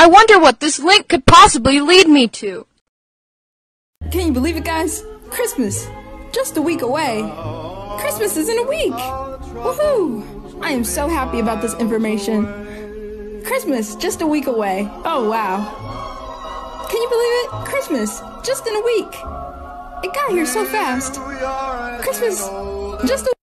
I wonder what this link could possibly lead me to. Can you believe it, guys? Christmas! Just a week away. Christmas is in a week! Woohoo! I am so happy about this information. Christmas, just a week away. Oh, wow. Can you believe it? Christmas, just in a week. It got here so fast. Christmas, just a